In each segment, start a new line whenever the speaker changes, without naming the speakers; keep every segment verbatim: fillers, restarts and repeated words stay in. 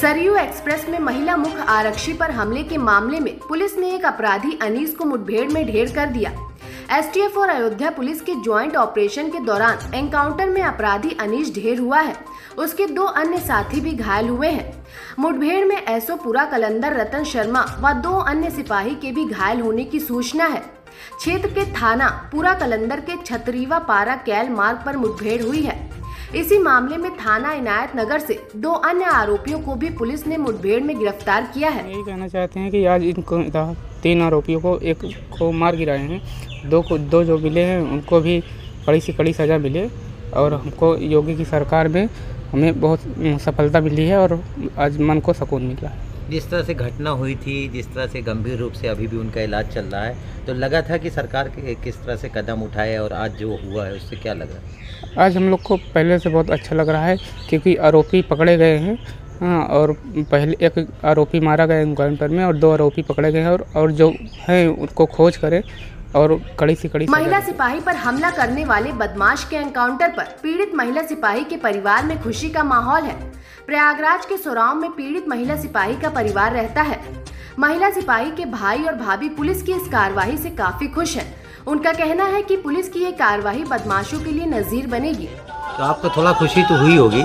Saryu express में महिला मुख्य आरक्षी पर हमले के मामले में पुलिस ने एक अपराधी अनीस को मुठभेड़ में ढेर कर दिया। एसटीएफ और अयोध्या पुलिस के ज्वाइंट ऑपरेशन के दौरान एनकाउंटर में अपराधी अनीस ढेर हुआ है। उसके दो अन्य साथी भी घायल हुए हैं। मुठभेड़ में एसओ पुरा कलंदर रतन शर्मा व दो अन्य सिपाही के भी घायल होने की सूचना है। क्षेत्र के थाना पुरा कलंदर के छतरीवा पारा कैल मार्ग पर मुठभेड़ हुई है। इसी मामले में थाना इनायत नगर से दो अन्य आरोपियों को भी पुलिस ने मुठभेड़ में गिरफ्तार किया है।
यही कहना चाहते हैं कि आज इनको तीन आरोपियों को, एक को मार गिराए हैं, दो को दो जो मिले हैं उनको भी कड़ी से कड़ी सज़ा मिले और हमको योगी की सरकार में हमें बहुत सफलता मिली है और आज मन को सुकून मिला है।
जिस तरह से घटना हुई थी, जिस तरह से गंभीर रूप से अभी भी उनका इलाज चल रहा है, तो लगा था कि सरकार किस तरह से कदम उठाए और आज जो हुआ है उससे क्या लगा?
आज हम लोग को पहले से बहुत अच्छा लग रहा है क्योंकि आरोपी पकड़े गए हैं। हाँ, और पहले एक आरोपी मारा गया एनकाउंटर में और दो आरोपी पकड़े गए हैं और, और जो हैं उनको खोज करें और कड़ी से कड़ी।
महिला सिपाही पर हमला करने वाले बदमाश के एनकाउंटर पर पीड़ित महिला सिपाही के परिवार में खुशी का माहौल है। प्रयागराज के सोराव में पीड़ित महिला सिपाही का परिवार रहता है। महिला सिपाही के भाई और भाभी पुलिस की इस कार्रवाई से काफी खुश हैं। उनका कहना है कि पुलिस की ये कार्रवाई बदमाशों के लिए नजीर बनेगी।
तो आपको थोड़ा खुशी तो हुई होगी?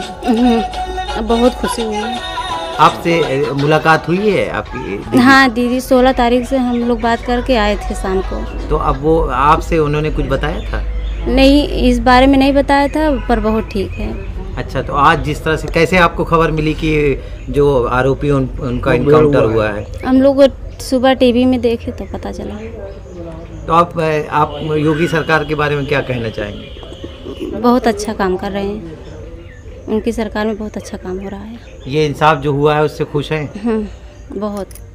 बहुत खुशी हुई है।
आपसे मुलाकात हुई है आपकी?
हाँ दीदी, सोलह तारीख से हम लोग बात करके आए थे शाम को।
तो अब वो आपसे उन्होंने कुछ बताया था?
नहीं, इस बारे में नहीं बताया था, पर बहुत ठीक है।
अच्छा, तो आज जिस तरह से कैसे आपको खबर मिली कि जो आरोपी उन, उनका इनकाउंटर हुआ है?
हम लोग सुबह टीवी में देखे तो पता चला।
तो आप आप योगी सरकार के बारे में क्या कहना चाहेंगे?
बहुत अच्छा काम कर रहे हैं, उनकी सरकार में बहुत अच्छा काम हो रहा है।
ये इंसाफ जो हुआ है उससे खुश हैं?
बहुत।